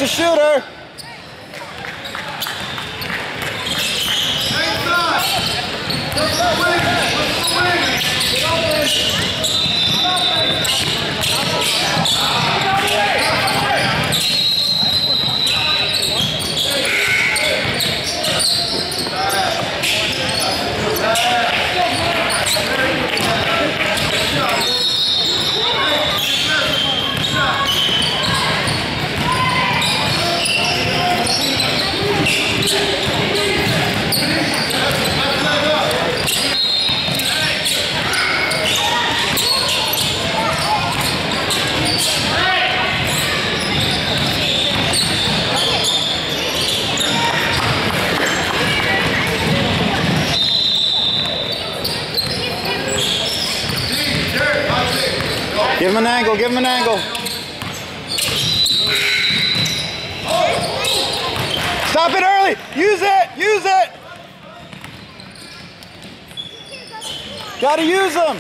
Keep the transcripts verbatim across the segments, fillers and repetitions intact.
the shooter. Give him an angle, give him an angle. Stop it early! Use it! Use it! Gotta use them!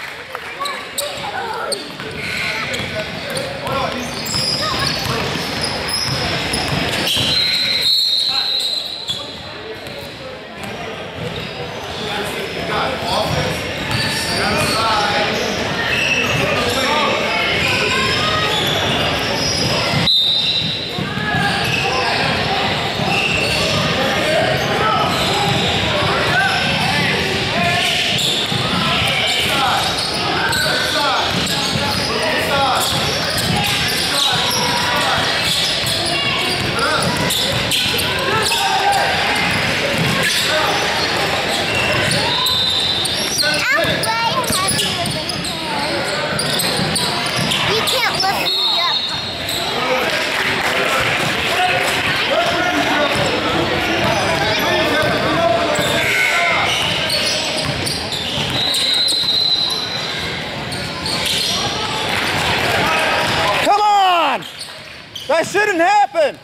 That shouldn't happen.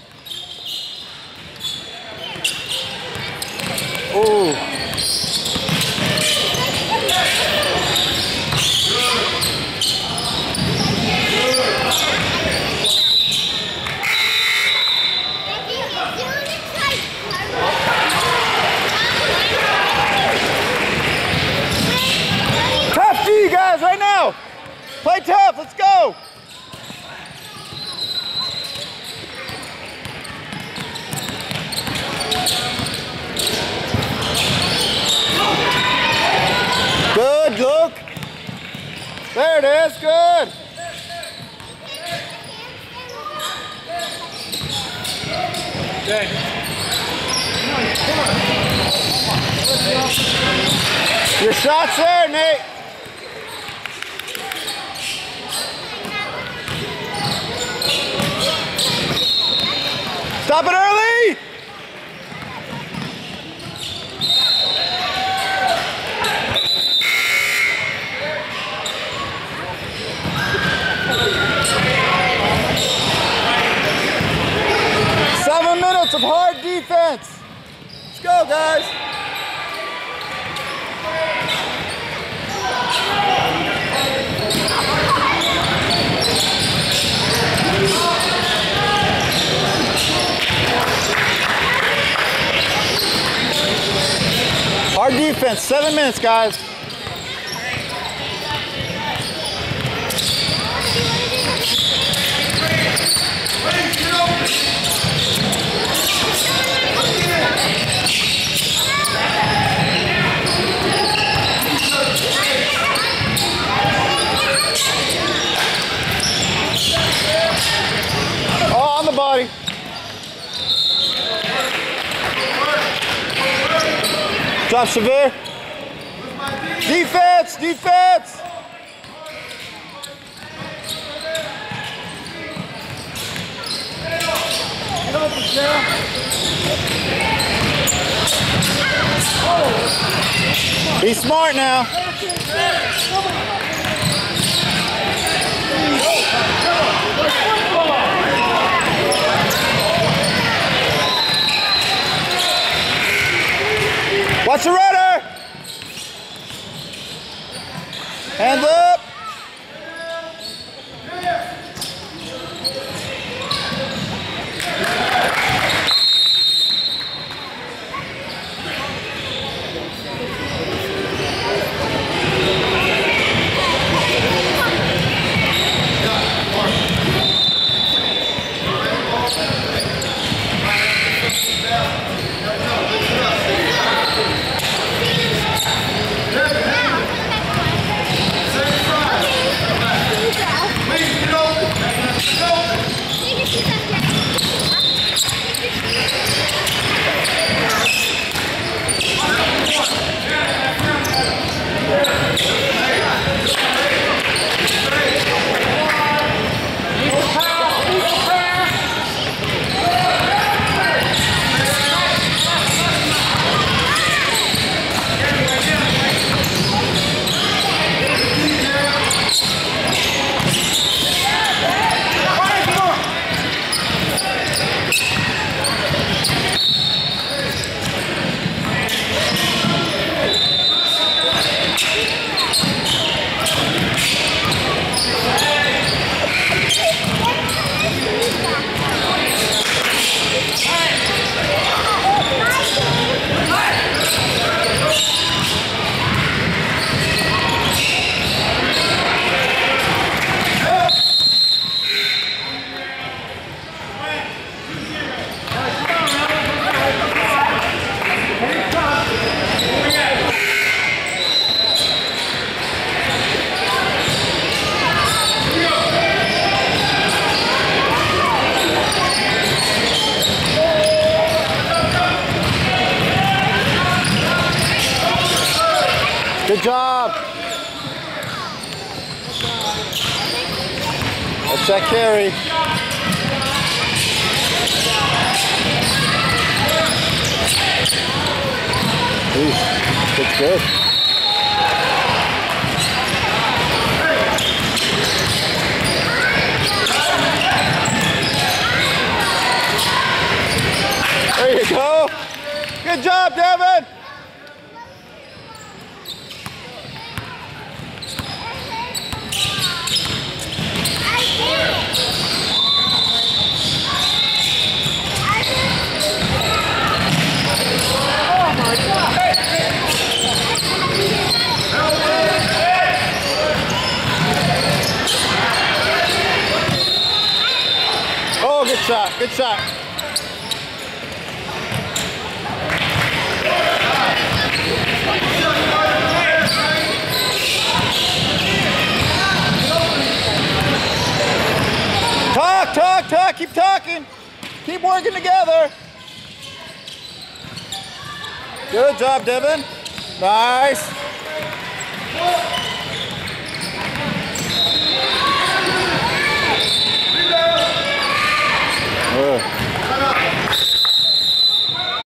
Oh. Tough to you guys right now. Play tough. Let's go. Good, look. There it is, good. Okay. Your shot's there, Nate. Stop it early. Seven minutes of hard defense. Let's go, guys. Hard defense, seven minutes, guys. Oh, on the body. Drop severe. Defense, defense. Be smart now. Watch the rudder. Hands up. Good job. That's that carry. Jeez, that's good. There you go. Good job, Devin. Oh, good shot, good shot. Talk, talk, talk, keep talking. Keep working together. Good job, Devin. Nice. Ugh.